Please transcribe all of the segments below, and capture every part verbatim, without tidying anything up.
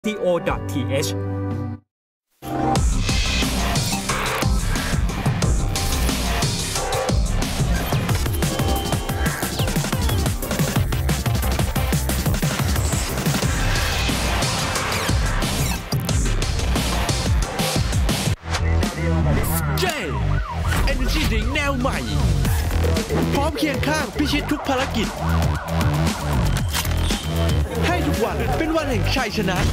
ซี โอ ดอท ที เอชเจ Energy Drink แนวใหม่พร้อมเคียงข้างพิชิตทุกภารกิจให้ทุกวันเป็นวันแห่งชัยชนะ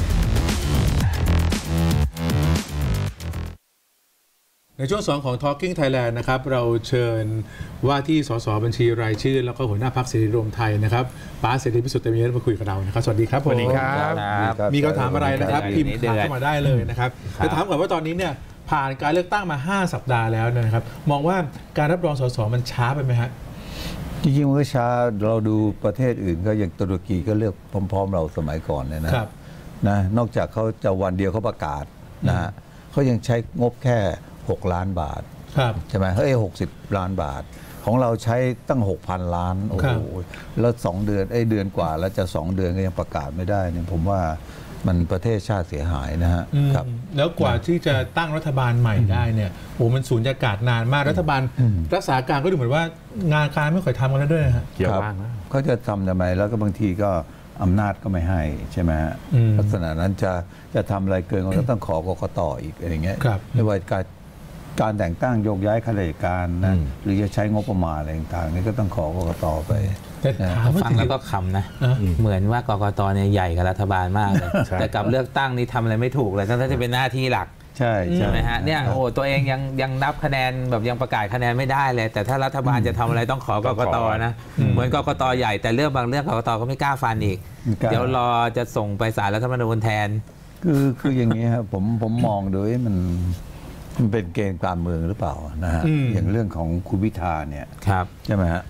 ในช่วงสองของ Talking Thailand นะครับเราเชิญว่าที่สสบัญชีรายชื่อแล้วก็หัวหน้าพรรคเสรีรวมไทยนะครับป๋าเสรีพิสุทธิ์เตมียะมาคุยกับเรานะครับสวัสดีครับสวัสดีครับมีคำถามอะไรนะครับพิมพ์ถามเข้ามาได้เลยนะครับจะถามก่อนว่าตอนนี้เนี่ยผ่านการเลือกตั้งมาห้าสัปดาห์แล้วนะครับมองว่าการรับรองสสมันช้าไปไหมฮะจริงๆมันก็ช้าเราดูประเทศอื่นก็อย่างตุรกีก็เลือกพร้อมๆเราสมัยก่อนเนี่ยนะนะนอกจากเขาจะวันเดียวเขาประกาศนะฮะเขายังใช้งบแค่หกล้านบาทใช่ไหมเฮ้ยหกสิบล้านบาทของเราใช้ตั้ง หกพัน ล้านโอ้โหแล้วสองเดือนไอ้เดือนกว่าแล้วจะสองเดือนก็ยังประกาศไม่ได้เนี่ยผมว่ามันประเทศชาติเสียหายนะฮะครับแล้วกว่าที่จะตั้งรัฐบาลใหม่ได้เนี่ยโอ้มันสูญญากาศนานมากรัฐบาลรักษาการก็ดูเหมือนว่างานการไม่ค่อยทำกันแล้วด้วยนะฮะเกี่ยวบ้างนะเขาจะทำทำไมแล้วก็บางทีก็อำนาจก็ไม่ให้ใช่ไหมฮะลักษณะนั้นจะจะทำอะไรเกินก็ต้องขอกกต.อีกอะไรเงี้ยไม่ว่าการการแต่งตั้งโยกย้ายข้าราชการนะหรือจะใช้งบประมาณอะไรต่างๆนี่ก็ต้องขอกกต.ไปฟังแล้วก็ขำนะเหมือนว่ากกต.เนี่ยใหญ่กับรัฐบาลมากเลยแต่กับเลือกตั้งนี่ทำอะไรไม่ถูกเลยทั้งที่จะเป็นหน้าที่หลักใช่ใช่ไหมฮะเนี่ยโอ้ตัวเองยังยังนับคะแนนแบบยังประกาศคะแนนไม่ได้เลยแต่ถ้ารัฐบาลจะทำอะไรต้องขอกกต.นะเหมือนกกต.ใหญ่แต่เรื่องบางเรื่องกกต.ก็ไม่กล้าฟันอีกเดี๋ยวรอจะส่งไปศาลรัฐธรรมนูญแทนคือคืออย่างนี้ครับผมผมมองโดยมันมันเป็นเกณฑ์การเมืองหรือเปล่านะฮะอย่างเรื่องของคุณพิธาเนี่ยใช่ไหมฮะ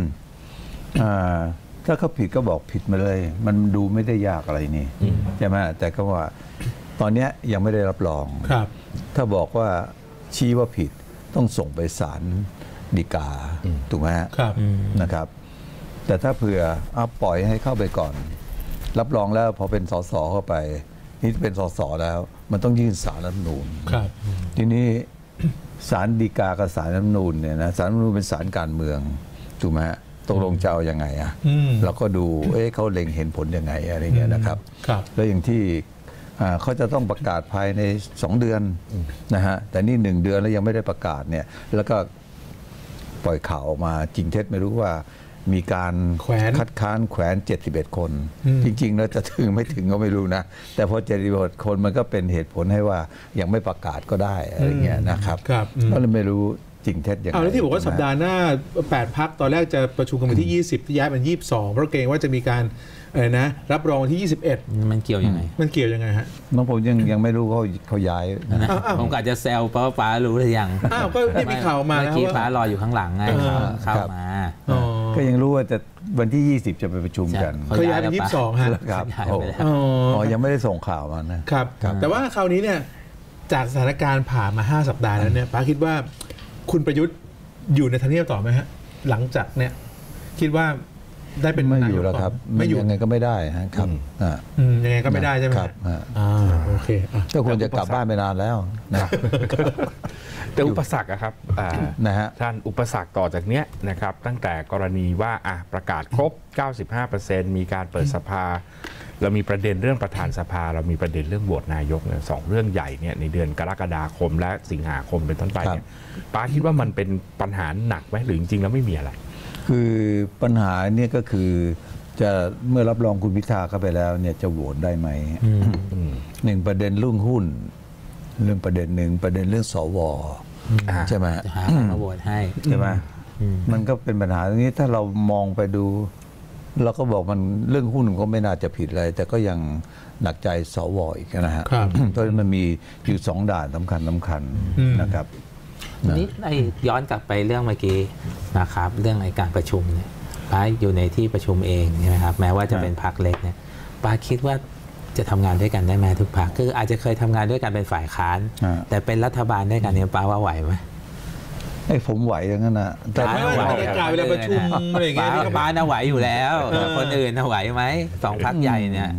ถ้าเขาผิดก็บอกผิดมาเลยมันดูไม่ได้ยากอะไรนี่ใช่ไหมแต่ก็ว่าตอนนี้ยังไม่ได้รับรองถ้าบอกว่าชี้ว่าผิดต้องส่งไปศาลฎีกาถูกไหมนะครับแต่ถ้าเผื่อเอาปล่อยให้เข้าไปก่อนรับรองแล้วพอเป็นสสเข้าไปนี่เป็นสสแล้วมันต้องยื่นศาลรัฐธรรมนูญทีนี้ศาลฎีกากับศาลรัฐธรรมนูญเนี่ยนะศาลรัฐธรรมนูญเป็นศาลการเมืองถูกไหมตกลงจะเอายังไงอ่ะเราก็ดูเอ๊ะเขาเล็งเห็นผลยังไงอะไรเงี้ยนะครับแล้วอย่างที่เขาจะต้องประกาศภายในสองเดือนนะฮะแต่นี่หนึ่งเดือนแล้วยังไม่ได้ประกาศเนี่ยแล้วก็ปล่อยข่าวออกมาจริงเท็จไม่รู้ว่ามีการคัดค้านแขวนเจ็ดสิบเอ็ดคนจริงๆแล้วจะถึงไม่ถึงก็ไม่รู้นะแต่พอเจ็ดสิบเอ็ดคนมันก็เป็นเหตุผลให้ว่ายังไม่ประกาศก็ได้อะไรเงี้ยนะครับก็เลยไม่รู้จริงเท็จอย่างไรแล้วที่บอกว่าสัปดาห์หน้าแปดพรรคตอนแรกจะประชุมกันวันที่ยี่สิบที่ย้ายเป็นยี่สิบสองเพราะเกรงว่าจะมีการอะไรนะรับรองวันที่ยี่สิบเอ็ดมันเกี่ยวยังไงมันเกี่ยวยังไงฮะน้องผมยังยังไม่รู้เขาเขาย้ายนะผมอาจจะแซวป้าป้ารู้หรือยังอ้าวก็มีข่าวมาแล้วว่าป้ารออยู่ข้างหลังไงเข้ามาก็ยังรู้ว่าจะวันที่ยี่สิบจะไปประชุมกันเขาย้ายเป็นยี่สิบสองฮะครับอ๋อยังไม่ได้ส่งข่าวมานะครับแต่ว่าคราวนี้เนี่ยจากสถานการณ์ผ่านมาห้าสัปดาห์แล้วเนี่ยป้าคิดว่าคุณประยุทธ์อยู่ในทำเนียบต่อไหมฮะหลังจากเนี่ยคิดว่าได้เป็นไม่อยู่แล้วครับไม่อยู่ยังไงก็ไม่ได้ครับยังไงก็ไม่ได้ใช่ไหมครับโอเคก็ควรจะกลับบ้านไปนานแล้วนะแต่อุปสรรคครับนะฮะท่านอุปสรรคต่อจากเนี้ยนะครับตั้งแต่กรณีว่าประกาศครบ เก้าสิบห้าเปอร์เซ็นต์ มีการเปิดสภาเรามีประเด็นเรื่องประธานสภาเรามีประเด็นเรื่องโหวตนายกเนี่ยสองเรื่องใหญ่เนี่ยในเดือนกรกฎาคมและสิงหาคมเป็นต้นไปเนี่ยป้าคิดว่ามันเป็นปัญหาหนักไหมหรือจริงๆแล้วไม่มีอะไรคือปัญหาเนี่ยก็คือจะเมื่อรับรองคุณพิธาเข้าไปแล้วเนี่ยจะโหวตได้ไหมหนึ่งประเด็นเรื่องหุ้นเรื่องประเด็นหนึ่งประเด็นเรื่องสวใช่ไหมหามาโหวตให้ใช่ไหมมันก็เป็นปัญหาตรงนี้ถ้าเรามองไปดูเราก็บอกมันเรื่องหุ้นก็ไม่น่าจะผิดอะไรแต่ก็ยังหนักใจสวอีกนะฮะเพราะมันมีอยู่สองด่านสำคัญสำคัญนะครับนี่ไอ้ย้อนกลับไปเรื่องเมื่อกี้นะครับเรื่องไอ้การประชุมเนี่ยป้าอยู่ในที่ประชุมเองใช่ไหมครับแม้ว่าจะเป็นพรรคเล็กเนี่ยป้าคิดว่าจะทำงานด้วยกันได้ไหมทุกพรรคคืออาจจะเคยทำงานด้วยกันเป็นฝ่ายค้านแต่เป็นรัฐบาลด้วยกันเนี่ยป้าว่าไหวไหมไอ้ผมไหวอย่างนั้นนะแต่ไม่ไหวกล่าวเวลาประชุมอะไรอย่างเงี้ยป้าน่ะไหวอยู่แล้วคนอื่นน่ะไหวไหมสองพรรคใหญ่เนี่ย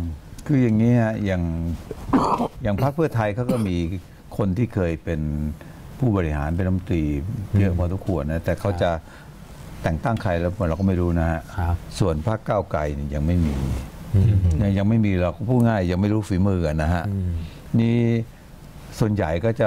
คืออย่างนี้ฮะอย่างอย่างพรรคเพื่อไทยเขาก็มีคนที่เคยเป็นผู้บริหารเป็นรัฐมนตรีเยอะพอสมควรนะแต่เขาจะแต่งตั้งใครแล้วเราก็ไม่รู้นะฮะส่วนพรรคก้าวไกลเนี่ยยังไม่มียังยังไม่มีเราก็พูดง่ายยังไม่รู้ฝีมือกันนะฮะนี่ส่วนใหญ่ก็จะ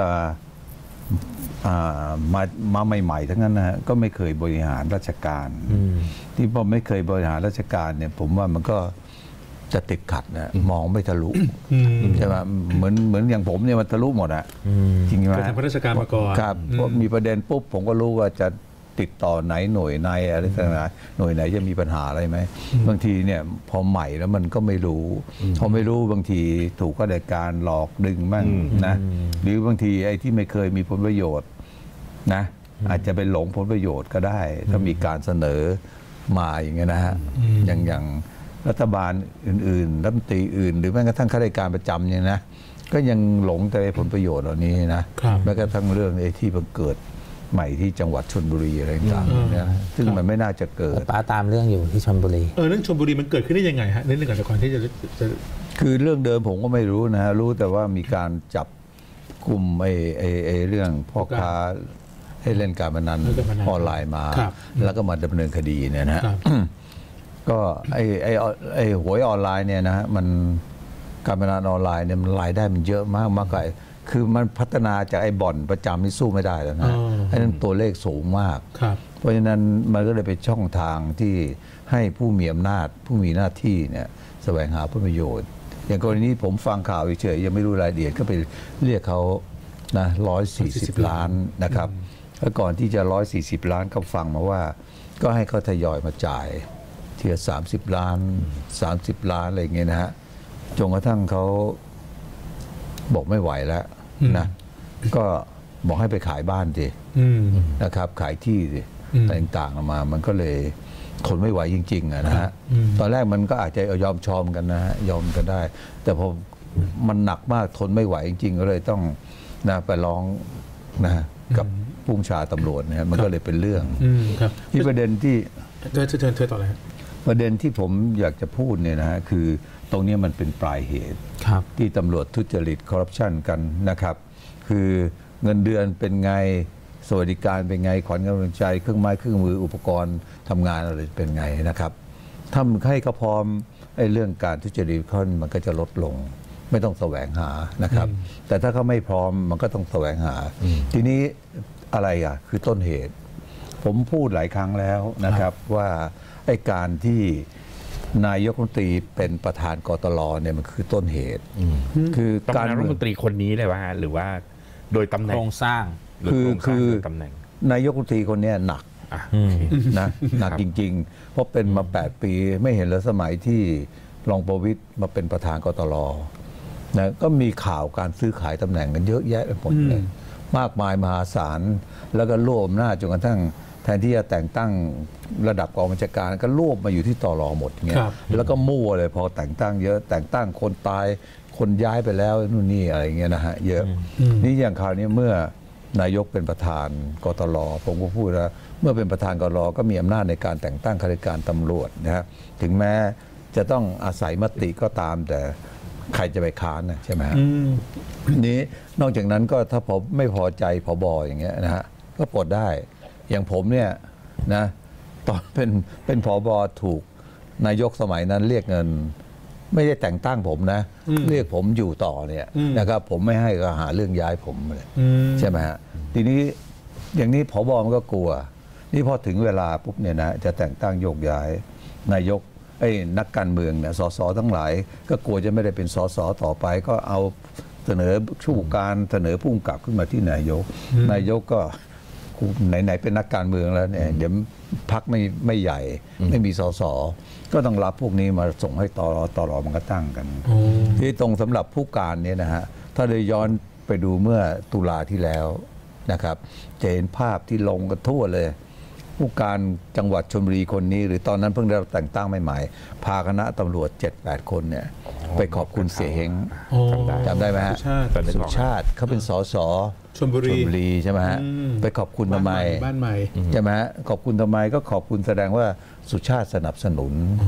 มามาใหม่ๆทั้งนั้นนะฮะก็ไม่เคยบริหารราชการที่พอไม่เคยบริหารราชการเนี่ยผมว่ามันก็จะติดขัดนะมองไม่ทะลุใช่ไหมเหมือนเหมือนอย่างผมเนี่ยมันทะลุหมดอะจริงไหมเคยทำราชการมาก่อนครับพอมีประเด็นปุ๊บผมก็รู้ว่าจะติดต่อไหนหน่วยในอะไรต่างๆหน่วยไหนจะมีปัญหาอะไรไหมบางทีเนี่ยพอใหม่แล้วมันก็ไม่รู้พอไม่รู้บางทีถูกข้าราชการหลอกดึงมั่งนะหรือบางทีไอ้ที่ไม่เคยมีผลประโยชน์นะอาจจะเป็นหลงผลประโยชน์ก็ได้ถ้ามีการเสนอมาอย่างเงี้ยนะฮะอย่างอย่างรัฐบาลอื่นๆรัฐมนตรีอื่นหรือแม้กระทั่งข้าราชการประจำเนี่ยนะก็ยังหลงแต่ผลประโยชน์เหล่านี้นะแม้กระทั่งเรื่องไอ้ที่เกิดใหม่ที่จังหวัดชลบุรีอะไรต่างๆเนี่ยซึ่งมันไม่น่าจะเกิดป้าตามเรื่องอยู่ที่ชลบุรีเออเรื่องชลบุรีมันเกิดขึ้นได้ยังไงฮะนิดนึงก่อนก่อนที่จะคือเรื่องเดิมผมก็ไม่รู้นะฮะรู้แต่ว่ามีการจับกลุ่มไอ้ไอ้ไอ้เรื่องพ่อค้าให้เล่นการพนันออนไลน์มาแล้วก็มาดำเนินคดีเนี่ยนะก็ไอ้ไอ้ไอ้หวยออนไลน์เนี่ยนะฮะมันการพนันออนไลน์เนี่ยมันรายได้มันเยอะมากมากกว่าคือมันพัฒนาจากไอ้บ่อนประจำนี่สู้ไม่ได้แล้วนะไอ้นั้นตัวเลขสูงมากเพราะฉะนั้นมันก็เลยเป็นช่องทางที่ให้ผู้มีอำนาจผู้มีหน้าที่เนี่ยแสวงหาผลประโยชน์อย่างกรณีนี้ผมฟังข่าวเฉยๆยังไม่รู้รายละเอียดก็ไปเรียกเขานะร้อยสี่สิบล้านนะครับแล้วก่อนที่จะร้อยสี่สิบล้านก็ฟังมาว่าก็ให้เขาทยอยมาจ่ายเทียสามสิบล้านสามสิบล้านอะไรอย่างเงี้ยนะฮะจนกระทั่งเขาบอกไม่ไหวแล้วนะก็บอกให้ไปขายบ้านสินะครับขายที่สิต่างๆมามันก็เลยทนไม่ไหวจริงๆนะฮะตอนแรกมันก็อาจจะยอมชอมกันนะฮะยอมกันได้แต่พอมันหนักมากทนไม่ไหวจริงๆก็เลยต้องนะไปร้องนะกับผู้บัญชาตำรวจนะฮะมันก็เลยเป็นเรื่องที่ประเด็นที่เธอเธอเธอต่อเลยประเด็นที่ผมอยากจะพูดเนี่ยนะฮะคือตรงนี้มันเป็นปลายเหตุที่ตำรวจทุจริตคอร์รัปชันกันนะครับคือเงินเดือนเป็นไงสวัสดิการเป็นไงขวัญกำลังใจเครื่องไม้เครื่องมืออุปกรณ์ทำงานอะไรเป็นไงนะครับถ้าให้เขาพร้อมไอ้เรื่องการทุจริตเขามันก็จะลดลงไม่ต้องแสวงหานะครับแต่ถ้าเขาไม่พร้อมมันก็ต้องแสวงหาทีนี้อะไรอ่ะคือต้นเหตุผมพูดหลายครั้งแล้วนะครับว่าไอ้การที่นายกรัฐมนตรีเป็นประธานกตลเนี่ยมันคือต้นเหตุคือการรัฐมนตรีคนนี้เลยว่าหรือว่าโดยตำแหน่งโครงสร้างคือคือตำแหน่งนายกรัฐมนตรีคนนี้หนักนะหนักจริงๆเพราะเป็นมาแปดปีไม่เห็นแล้วสมัยที่รองประวิตรมาเป็นประธานกตลนะก็มีข่าวการซื้อขายตำแหน่งกันเยอะแยะไปหมดเลยมากมายมหาศาลแล้วก็รวมหน้าจนกระทั่งแทนที่จะแต่งตั้งระดับกองบัญชาการก็รวบมาอยู่ที่ตลหมดเงี้ยแล้วก็มั่วเลยพอแต่งตั้งเยอะแต่งตั้งคนตายคนย้ายไปแล้วนู่นนี่อะไรเงี้ยนะฮะเยอะนี่อย่างคราวนี้เมื่อนายกเป็นประธานกตลผมก็พูดแล้วเมื่อเป็นประธานกตลก็มีอำนาจในการแต่งตั้งข้าราชการตำรวจนะฮะถึงแม้จะต้องอาศัยมติก็ตามแต่ใครจะไปค้านนะใช่ไหมฮะนี้นอกจากนั้นก็ถ้าผมไม่พอใจผบอย่างเงี้ยนะฮะก็ปลดได้อย่างผมเนี่ยนะตอนเป็นเป็นผบถูกนายกสมัยนั้นเรียกเงินไม่ได้แต่งตั้งผมนะเรียกผมอยู่ต่อเนี่ยนะครับผมไม่ให้ก็หาเรื่องย้ายผมเลยใช่ไหมฮะทีนี้อย่างนี้ผบมันก็กลัวนี่พอถึงเวลาปุ๊บเนี่ยนะจะแต่งตั้งโยกย้ายนายกไอ้นักการเมืองเนี่ยสสทั้งหลายก็กลัวจะไม่ได้เป็นสสต่อไปก็เอาเสนอชูการเสนอผู้กำกับขึ้นมาที่นายกนายกก็ไหนๆเป็นนักการเมืองแล้วเนี่ยเดี๋ยวพรรคไม่ไม่ใหญ่ไม่มีสสก็ต้องรับพวกนี้มาส่งให้ตรตรมันก็ตั้งกันที่ตรงสำหรับผู้การเนี่ยนะฮะถ้าเลยย้อนไปดูเมื่อตุลาที่แล้วนะครับจะเห็นภาพที่ลงกันทั่วเลยผู้การจังหวัดชลบุรีคนนี้หรือตอนนั้นเพิ่งได้รับแต่งตั้งใหม่ๆพาคณะตำรวจ เจ็ดแปด คนเนี่ยไปขอบคุณเสียเฮงจำได้ไหมฮะสุชาติเขาเป็นสสชลบุรีใช่ไหมฮะไปขอบคุณทำไมบ้านใหม่ใช่ไหมฮะขอบคุณทำไมก็ขอบคุณแสดงว่าสุชาติสนับสนุน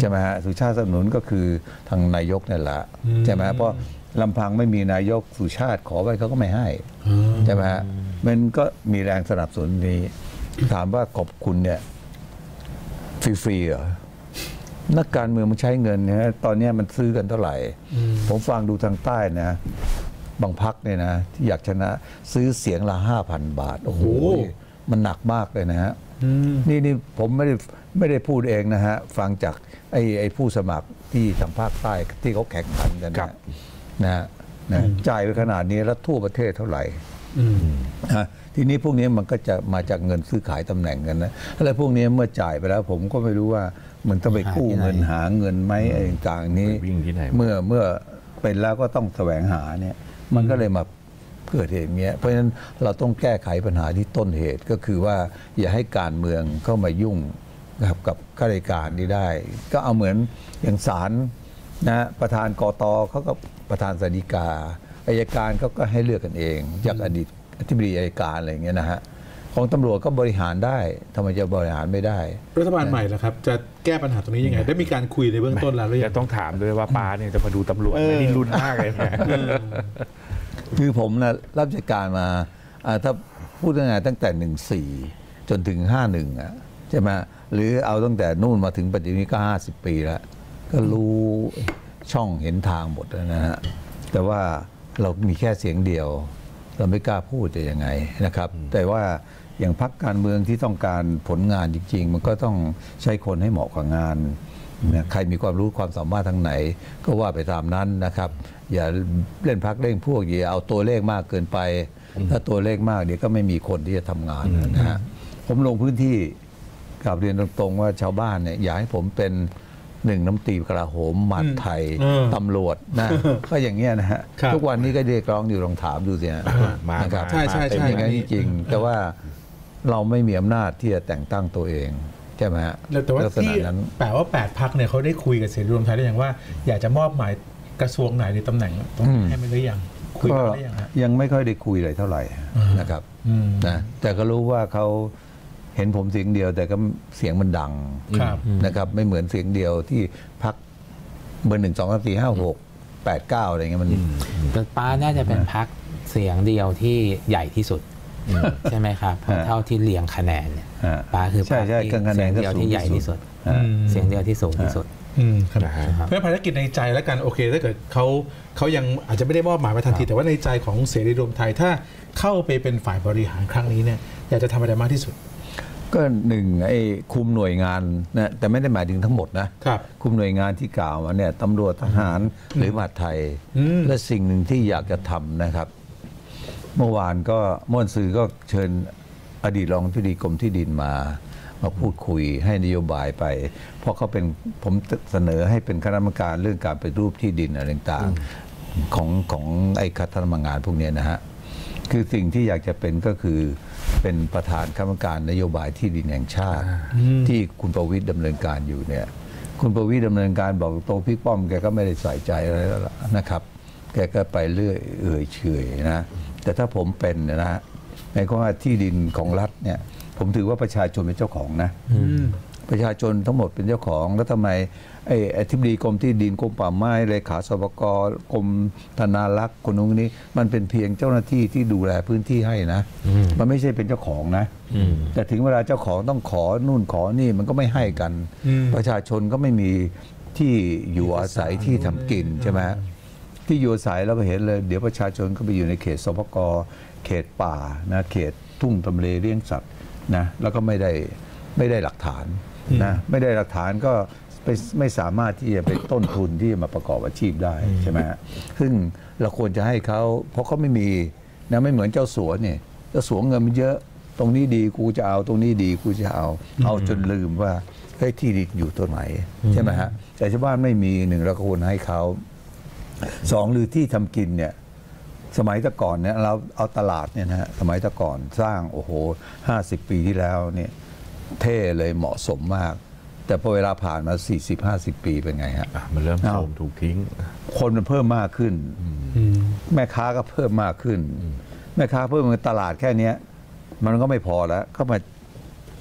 ใช่ไหมฮะสุชาติสนับสนุนก็คือทางนายกนี่แหละใช่ไหมเพราะลำพังไม่มีนายกสุชาติขอไว้เขาก็ไม่ให้ใช่ไหมฮะมันก็มีแรงสนับสนุนนี้ถามว่าขอบคุณเนี่ยฟรีๆเหรอนักการเมืองมันใช้เงินนะตอนนี้มันซื้อกันเท่าไหร่ผมฟังดูทางใต้นะบางพักเนี่ยนะที่อยากชนะซื้อเสียงละห้าพันบาทโอ้โหมันหนักมากเลยนะฮะนี่นี่ผมไม่ได้ไม่ได้พูดเองนะฮะฟังจากไอ้ไอ้ผู้สมัครที่ทางภาคใต้ที่เขาแข่งขันกันนะนะนะจ่ายไปขนาดนี้แล้วทั่วประเทศเท่าไหร่นะทีนี้พวกนี้มันก็จะมาจากเงินซื้อขายตำแหน่งกันนะอะไรพวกนี้เมื่อจ่ายไปแล้วผมก็ไม่รู้ว่ามันต้องไปกู้เงินหาเงินไหมอะไรต่างๆนี้เมื่อเมื่อเป็นแล้วก็ต้องแสวงหาเนี่ยมันก็เลยมาเกิดเหตุเงี้ยเพราะฉะนั้นเราต้องแก้ไขปัญหาที่ต้นเหตุก็คือว่าอย่าให้การเมืองเข้ามายุ่งนะครับกับข้าราชการนี้ได้ก็เอาเหมือนอย่างศาลนะประธานกตเขาก็ประธานศาลฎีกาอัยการเขาก็ให้เลือกกันเองจากอดีตอธิบดีอัยการอะไรอย่างเงี้ยนะฮะของตำรวจก็บริหารได้ทำไมจะบริหารไม่ได้รัฐบาลใหม่ล่ะครับจะแก้ปัญหาตรงนี้ยังไงได้มีการคุยในเบื้องต้นแล้วหรือยังจะต้องถามด้วยว่าป้าเนี่ยจะมาดูตำรวจไม่ได้รุนมากเลยคือผมนะรับราชการมาถ้าพูดง่ายๆตั้งแต่หนึ่งสี่จนถึงห้าหนึ่งอ่ะใช่ไหมหรือเอาตั้งแต่นู่นมาถึงปัจจุบันนี้ก็ห้าสิบปีแล้วก็รู้ช่องเห็นทางหมดแล้วนะฮะแต่ว่าเรามีแค่เสียงเดียวเราไม่กล้าพูดจะยังไงนะครับแต่ว่าอย่างพรรคการเมืองที่ต้องการผลงานจริงๆมันก็ต้องใช้คนให้เหมาะกับงานใครมีความรู้ความสามารถทางไหนก็ว่าไปตามนั้นนะครับอย่าเล่นพรรคเล่นพวกอย่าเอาตัวเลขมากเกินไปถ้าตัวเลขมากเดี๋ยวก็ไม่มีคนที่จะทำงานนะฮะผมลงพื้นที่กลับเรียนตรงๆว่าชาวบ้านเนี่ยอยากให้ผมเป็นหนึ่งน้ำตีกระโหมหมัดไทยตำรวจนะก็อย่างเงี้ยนะฮะทุกวันนี้ก็เรียกร้องอยู่ลองถามดูสิฮะนะครับใช่ใช่ใช่อย่างนั้นจริงแต่ว่าเราไม่มีอำนาจที่จะแต่งตั้งตัวเองใช่ไหมฮะแต่ว่าที่แปลว่าแปดพรรคเนี่ยเขาได้คุยกับเสรีรวมไทยได้อย่างว่าอยากจะมอบหมายกระทรวงไหนในตำแหน่งตรงนี้ให้มันหรือยังคุยกันได้ยังยังไม่ค่อยได้คุยอะไรเท่าไหร่นะครับนะแต่ก็รู้ว่าเขาเห็นผมเสียงเดียวแต่ก็เสียงมันดังนะครับไม่เหมือนเสียงเดียวที่พรรคเบอร์หนึ่งสองสามสี่ห้าหกแปดเก้าอะไรเงี้ยมันป้าน่าจะเป็นพรรคเสียงเดียวที่ใหญ่ที่สุดใช่ไหมครับเท่าที่เรียงคะแนนเนี่ยป้าคือพรรคที่เสียงเดียวที่ใหญ่ที่สุดเสียงเดียวที่สูงที่สุดเพื่อภารกิจในใจแล้วกันโอเคถ้าเกิดเขาเขายังอาจจะไม่ได้มอบหมายมาทันทีแต่ว่าในใจของเสรีรวมไทยถ้าเข้าไปเป็นฝ่ายบริหารครั้งนี้เนี่ยอยากจะทำอะไรมากที่สุดก็หนึ่งไอ้คุมหน่วยงานนะแต่ไม่ได้หมายถึงทั้งหมดนะคุมหน่วยงานที่กล่าวมาเนี่ยตำรวจทหารหรือมหาดไทยและสิ่งหนึ่งที่อยากจะทำนะครับเมื่อวานก็ม่วนสื่อก็เชิญอดีตรองอธิบดีกรมที่ดินมามาพูดคุยให้นโยบายไปเพราะเขาเป็นผมเสนอให้เป็นคณะกรรมการเรื่องการปฏิรูปที่ดินอะไรต่างๆของของไอ้คณะกรรมการพวกนี้นะฮะคือสิ่งที่อยากจะเป็นก็คือเป็นประธานคณะกรรมการนโยบายที่ดินแห่งชาติที่คุณประวิตรดำเนินการอยู่เนี่ยคุณประวิตรดำเนินการบอกตรงพี่ป้อมแกก็ไม่ได้ใส่ใจอะไรแล้วนะครับแกก็ไปเรื่อยเอื่อยเฉยนะแต่ถ้าผมเป็นนะฮะในข้อว่าที่ดินของรัฐเนี่ยผมถือว่าประชาชนเป็นเจ้าของนะประชาชนทั้งหมดเป็นเจ้าของแล้วทำไมไอ้อธิบดีกรมที่ดินกรมป่าไม้เลขาสปกกรมธนารักษ์คนนู้นนี้มันเป็นเพียงเจ้าหน้าที่ที่ดูแลพื้นที่ให้นะมันไม่ใช่เป็นเจ้าของนะแต่ถึงเวลาเจ้าของต้องขอนู่นขอนี่มันก็ไม่ให้กันประชาชนก็ไม่มีที่อยู่อาศัยที่ทำกินใช่ไหมที่อยู่อาศัยเราก็เห็นเลยเดี๋ยวประชาชนก็ไปอยู่ในเขตสปกเขตป่านะเขตทุ่งทำเลเลี้ยงสัตว์นะแล้วก็ไม่ได้ไม่ได้หลักฐานนะไม่ได้หลักฐานก็ไม่สามารถที่จะเป็นต้นทุนที่จะมาประกอบอาชีพได้ใช่ไหมฮะซึ่งเราควรจะให้เขาเพราะเขาไม่มีนะไม่เหมือนเจ้าสัวเนี่ยเจ้าสัวเงินมันเยอะตรงนี้ดีกูจะเอาตรงนี้ดีกูจะเอาเอาจนลืมว่าเฮ้ยที่ดินอยู่ตัวไหนใช่ไหมฮะแต่ชาวบ้านไม่มีหนึ่งเราควรให้เขาสองหรือที่ทำกินเนี่ยสมัยตะก่อนเนี่ยเราเอาตลาดเนี่ยนะฮะสมัยตะก่อนสร้างโอ้โหห้าสิบปีที่แล้วเนี่ยเท่เลยเหมาะสมมากแต่พอเวลาผ่านมา สี่สิบห้าสิบ ปีเป็นไงฮะมันเริ่มโทรมถูกทิ้งคนมันเพิ่มมากขึ้นแม่ค้าก็เพิ่มมากขึ้นแม่ค้าเพิ่มตลาดแค่นี้มันก็ไม่พอแล้วก็มา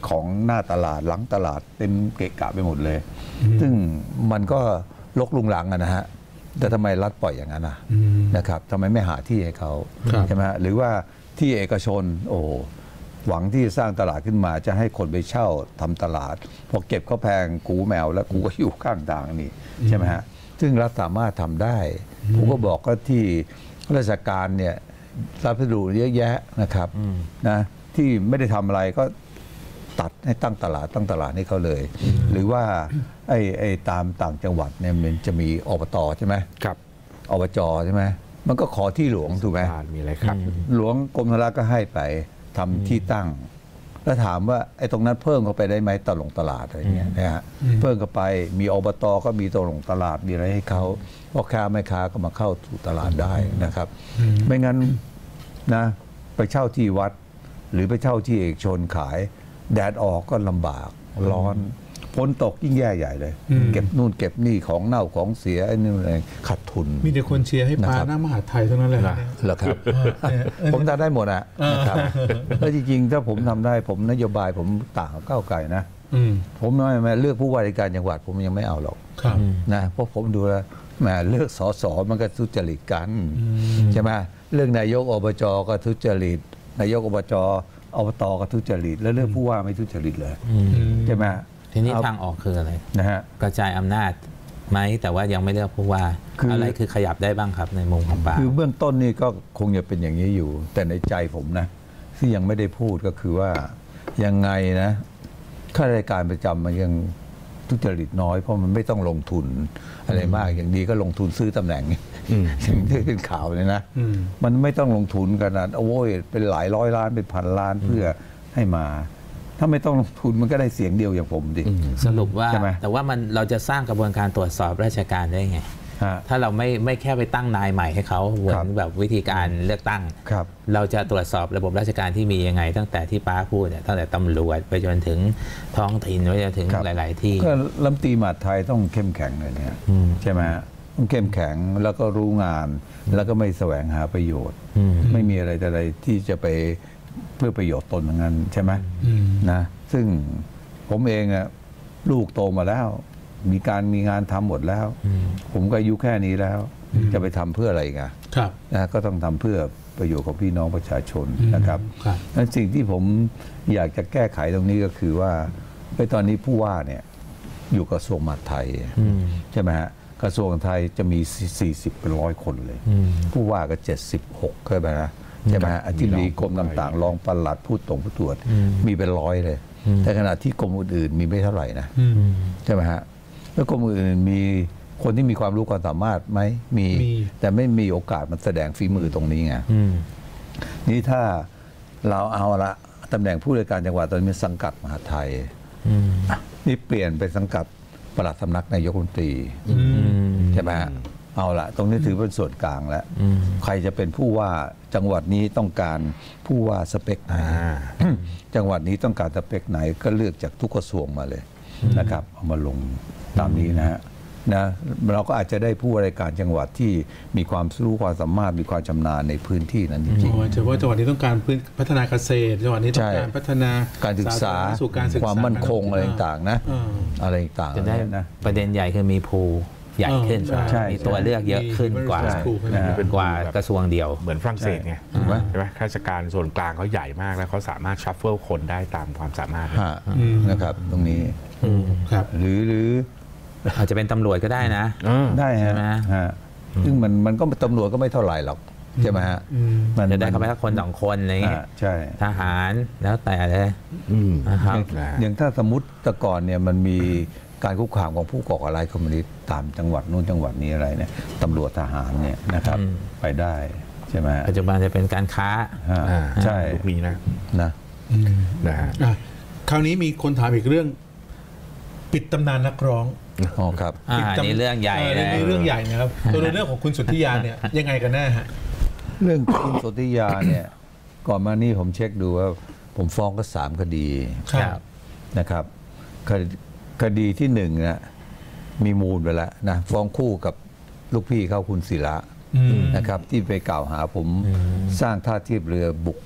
ของหน้าตลาดหลังตลาดเต็มเกะกะไปหมดเลย ซึ่งมันก็ลกลุงหลังนะฮะแต่ทำไมรัฐปล่อยอย่างนั้นนะนะครับทำไมไม่หาที่ให้เขาใช่ไหมหรือว่าที่เอกชนโอ้หวังที่จะสร้างตลาดขึ้นมาจะให้คนไปเช่าทำตลาดพอเก็บเขาแพงกูแมวแล้วกูก็อยู่ข้างทางนี่ใช่ไหมฮะซึ่งรัฐสามารถทำได้ผมก็บอกก็ที่ราชการเนี่ยรับไปดูเยอะแยะนะครับนะที่ไม่ได้ทำอะไรก็ตัดให้ตั้งตลาดตั้งตลาดให้เขาเลยหรือว่าไอ้ไอ้ตามต่างจังหวัดเนี่ยมันจะมีอบตใช่ไหมครับอบจใช่ไหมมันก็ขอที่หลวงถูกไหมมีอะไรครับหลวงกรมธนาก็ให้ไปทำที่ตั้งแล้วถามว่าไอ้ตรงนั้นเพิ่มเข้าไปได้ไหมตลงตลาดอะไรเงี้ยนะฮะเพิ่มเข้าไปมีอบตก็มีตลงตลาดมีอะไรให้เขาพ่อค้าแม่ค้าก็มาเข้าสู่ตลาดได้นะครับไม่งั้นนะไปเช่าที่วัดหรือไปเช่าที่เอกชนขายแดดออกก็ลำบากร้อนฝนตกยิ่งแย่ใหญ่เลยเก็บนู่นเก็บนี่ของเน่าของเสียไอ้นี่อะไรขาดทุนมีแต่คนเชียร์ให้ปาหน้ามหาไทยเท่านั้นเลยเหรอครับผมทำได้หมดอ่ะนะครับแล้วจริงๆถ้าผมทำได้ผมนโยบายผมต่างกับก้าวไกลนะผมไม่ไม่เลือกผู้ว่าราชการจังหวัดผมยังไม่เอาหรอกนะเพราะผมดูแล้วแหมเลือกสสมันก็ทุจริตกันใช่ไหมเรื่องนายกอบจก็ทุจริตนายกอบจอบตก็ทุจริตแล้วเรื่องผู้ว่าไม่ทุจริตเลยใช่ไหมทีนี้ทางออกคืออะไรนะฮะกระจายอำนาจไหมแต่ว่ายังไม่เลือกผู้ว่าอะไรคือขยับได้บ้างครับในมุมของป่าคือเบื้องต้นนี่ก็คงจะเป็นอย่างนี้อยู่แต่ในใจผมนะที่ยังไม่ได้พูดก็คือว่ายังไงนะข้าราชการประจำมันยังทุจริตน้อยเพราะมันไม่ต้องลงทุนอะไรมากอย่างดีก็ลงทุนซื้อตำแหน่งสิ่งที่เป็นข่าวเลยนะมันไม่ต้องลงทุนขนาดโอ้ยเป็นหลายร้อยล้านเป็นพันล้านเพื่อให้มาถ้าไม่ต้องลงทุนมันก็ได้เสียงเดียวอย่างผมดิสรุปว่าแต่ว่ามันเราจะสร้างกระบวนการตรวจสอบราชการได้ไงถ้าเราไม่ไม่แค่ไปตั้งนายใหม่ให้เขาเหมือนแบบวิธีการเลือกตั้งเราจะตรวจสอบระบบราชการที่มียังไงตั้งแต่ที่ป้าพูดเนี่ยตั้งแต่ตำรวจไปจนถึงท้องถิ่นไปจนถึงหลายๆที่ก็รัฐมนตรีมหาดไทยต้องเข้มแข็งเลยเนี่ยใช่ไหมต้องเข้มแข็งแล้วก็รู้งานแล้วก็ไม่แสวงหาประโยชน์ไม่มีอะไรแต่อะไรที่จะไปเพื่อประโยชน์ตนอย่างนั้นใช่ไหมนะซึ่งผมเองอะลูกโตมาแล้วมีการมีงานทำหมดแล้วผมก็อายุแค่นี้แล้วจะไปทำเพื่ออะไรไงนะก็ต้องทำเพื่อประโยชน์ของพี่น้องประชาชนนะครับนั้นสิ่งที่ผมอยากจะแก้ไขตรงนี้ก็คือว่าไปตอนนี้ผู้ว่าเนี่ยอยู่กระทรวงมหาดไทยใช่ไหมฮะกระทรวงไทยจะมีสี่สิบเป็นร้อยคนเลยผู้ว่าก็เจ็ดสิบหกเคยไปนะใช่ไหมฮะอธิบดีกรมต่างๆรองปลัดผู้ตรงผู้ตรวจมีเป็นร้อยเลยแต่ขณะที่กรมอื่นๆมีไม่เท่าไหร่นะใช่ไหมฮะแล้วกรมอื่นมีคนที่มีความรู้ความสามารถไหมมีแต่ไม่มีโอกาสมาแสดงฝีมือตรงนี้ไงนี่ถ้าเราเอาละตำแหน่งผู้ว่าการจังหวัดตอนนี้สังกัดมหาดไทยนี่เปลี่ยนไปสังกัดปลัดสำนักนายกรัฐมนตรีใช่ไหมฮะเอาละตรงนี้ถือเป็นส่วนกลางแล้วใครจะเป็นผู้ว่าจังหวัดนี้ต้องการผู้ว่าสเปคไหนจังหวัดนี้ต้องการสเปคไหนก็เลือกจากทุกกระทรวงมาเลยนะครับเอามาลงตามนี้นะฮะนะเราก็อาจจะได้ผู้ว่าราชการจังหวัดที่มีความรู้ความสามารถมีความชำนาญในพื้นที่นั้นจริงๆเฉพาะจังหวัดนี้ต้องการพัฒนาเกษตรจังหวัดนี้ต้องการพัฒนาการศึกษาความมั่นคงอะไรต่างๆนะอะไรต่างๆจะได้นะประเด็นใหญ่คือมีภูใหญ่ขึ้นมีตัวเลือกเยอะขึ้นกว่ากว่ากระทรวงเดียวเหมือนฝรั่งเศสไงใช่ไหมข้าราชการส่วนกลางเขาใหญ่มากแล้วเขาสามารถชัฟเฟิลคนได้ตามความสามารถนะครับตรงนี้ครับหรือหรืออาจจะเป็นตำรวจก็ได้นะได้ใช่ไหมซึ่งมันมันก็ตำรวจก็ไม่เท่าไหร่หรอกใช่ไหมฮะมันจะได้เข้าไปสักคนสองคนอะไรเงี้ยใช่ทหารแล้วแต่เลยนะครับอย่างถ้าสมมติแต่ก่อนเนี่ยมันมีการคุกคามของผู้ก่อการร้ายคอมมิวนิสต์ตามจังหวัดนู้นจังหวัดนี้อะไรเนี่ยตำรวจทหารเนี่ยนะครับไปได้ใช่ไหมปัจจุบันจะเป็นการค้าใช่มีนะนะนะฮะคราวนี้มีคนถามอีกเรื่องปิดตำนานนักร้องอ๋อครับนี่เรื่องใหญ่เลยเรื่องใหญ่นะครับตัวเรื่องของคุณสุทธิยาเนี่ยยังไงกันแน่ฮะเรื่องคุณสุทธิยาเนี่ยก่อนมานี่ผมเช็คดูว่าผมฟ้องก็สามคดีนะครับคดีที่หนึ่งนะมีมูลไปแล้วนะฟ้องคู่กับลูกพี่เขาคุณศิระนะครับที่ไปกล่าวหาผมสร้างท่าเทียบเรือบุก